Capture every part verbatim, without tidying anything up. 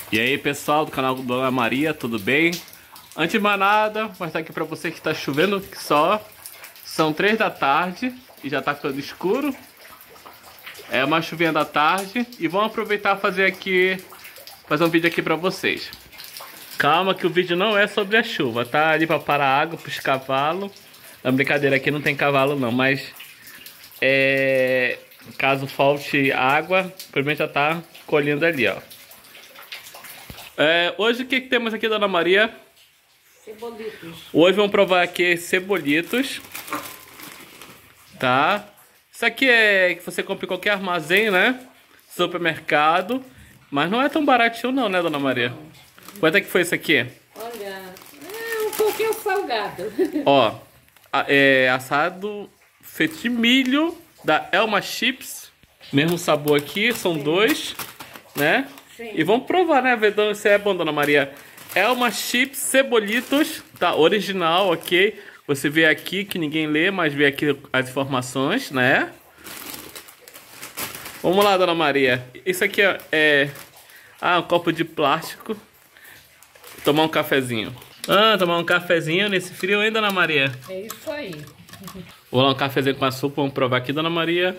E aí pessoal do canal Dona Maria, tudo bem? Antes de mais nada, vou mostrar aqui pra você que tá chovendo que só. São três da tarde e já tá ficando escuro. É uma chuvinha da tarde e vamos aproveitar e fazer aqui, fazer um vídeo aqui pra vocês. Calma que o vídeo não é sobre a chuva, tá? Ali pra parar água pros cavalos. Não, brincadeira, aqui não tem cavalo não, mas é, caso falte água, primeiro já tá colhendo ali, ó. É, hoje o que, que temos aqui, Dona Maria? Cebolitos. Hoje vamos provar aqui cebolitos, tá? Isso aqui é que você compra em qualquer armazém, né? Supermercado. Mas não é tão baratinho não, né, Dona Maria? Não. Quanto é que foi isso aqui? Olha, é um pouquinho salgado. Ó, é assado feito de milho da Elma Chips. Mesmo sabor aqui, são Sim. dois, né? Sim. E vamos provar, né? Ver se é bom, Dona Maria. Elma Chips Cebolitos, tá? Original, ok? Você vê aqui que ninguém lê, mas vê aqui as informações, né? Vamos lá, Dona Maria. Isso aqui é... é... Ah, um copo de plástico. Tomar um cafezinho. Ah, tomar um cafezinho nesse frio, hein, Dona Maria? É isso aí. Vou lá um cafezinho com açúcar, vamos provar aqui, Dona Maria.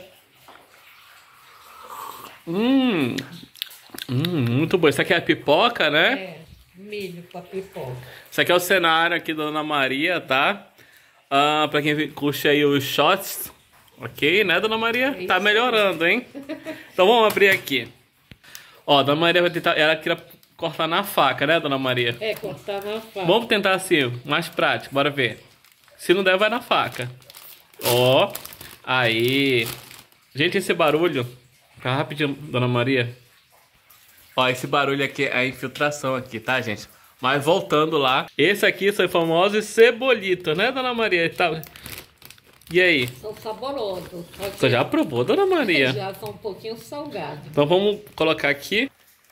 Hum... Hum, muito bom. Isso aqui é a pipoca, né? É, milho com a pipoca. Isso aqui é o cenário aqui da Dona Maria, tá? Ah, pra quem curte aí os shots, ok, né, Dona Maria? É tá melhorando, hein? Então vamos abrir aqui. Ó, Dona Maria vai tentar... Ela queria cortar na faca, né, Dona Maria? É, cortar na faca. Vamos tentar assim, mais prático, bora ver. Se não der, vai na faca. Ó, aí. Gente, esse barulho... Fica rapidinho, Dona Maria. Ó, esse barulho aqui é a infiltração aqui, tá, gente? Mas voltando lá. Esse aqui são os famosos cebolitos, né, Dona Maria? Tá. E aí? São saborosos. Você já provou, Dona Maria? Já são um pouquinho salgados. Então vamos colocar aqui.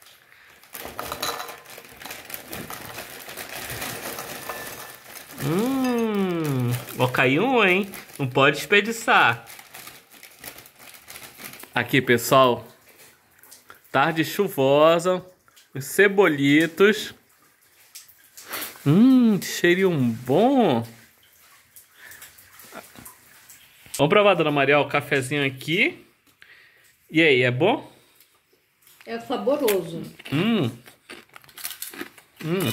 Hum, ó, caiu um, hein? Não pode desperdiçar. Aqui, pessoal. Tarde chuvosa, os cebolitos. Hum, cheirinho bom. Vamos provar, Dona Maria, o cafezinho aqui. E aí, é bom? É saboroso. Hum. Hum.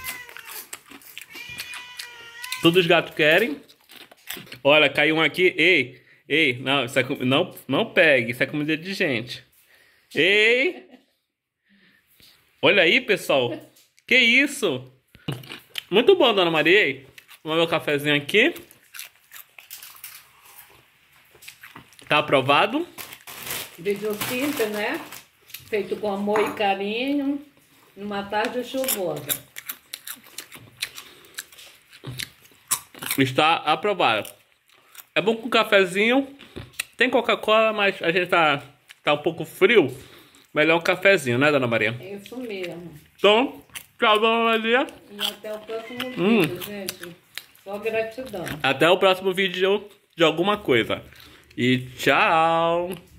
Todos os gatos querem. Olha, caiu um aqui. Ei, ei, não, isso é, não, não pegue, isso é comida de gente. Ei! Olha aí, pessoal. Que isso? Muito bom, Dona Maria. Vamos ver o cafezinho aqui. Tá aprovado? Vídeo simples, né? Feito com amor e carinho. Numa tarde chuvosa. Está aprovado. É bom com cafezinho. Tem Coca-Cola, mas a gente tá... Tá um pouco frio, melhor um cafezinho, né, Dona Maria? É isso mesmo. Então, tchau, Dona Maria. E até o próximo Hum. vídeo, gente. Só gratidão. Até o próximo vídeo de alguma coisa. E tchau!